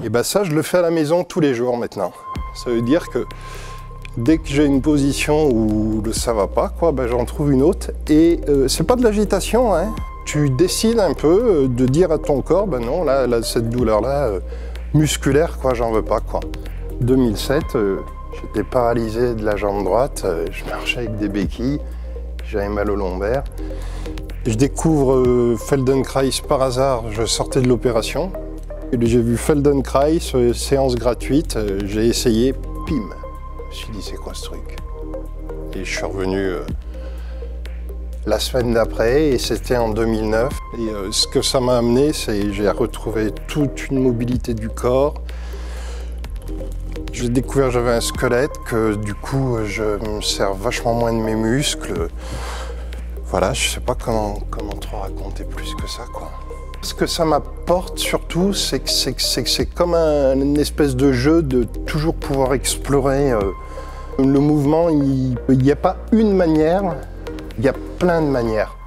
ben ça, je le fais à la maison tous les jours maintenant. Ça veut dire que dès que j'ai une position où ça va pas, quoi, ben j'en trouve une autre. Et c'est pas de l'agitation, hein. Tu décides un peu de dire à ton corps, ben non, là cette douleur-là, musculaire, quoi, j'en veux pas, quoi. 2007, j'étais paralysé de la jambe droite, je marchais avec des béquilles, j'avais mal au lombaire. Je découvre Feldenkrais par hasard, je sortais de l'opération. J'ai vu Feldenkrais, séance gratuite, j'ai essayé, pim. Je me suis dit, c'est quoi ce truc? Et je suis revenu la semaine d'après, et c'était en 2009. Et ce que ça m'a amené, c'est j'ai retrouvé toute une mobilité du corps. J'ai découvert que j'avais un squelette, que du coup, je me sers vachement moins de mes muscles. Voilà, je sais pas comment te raconter plus que ça, quoi. Ce que ça m'apporte surtout, c'est que c'est comme une espèce de jeu de toujours pouvoir explorer. Le mouvement, il n'y a pas une manière, il y a plein de manières.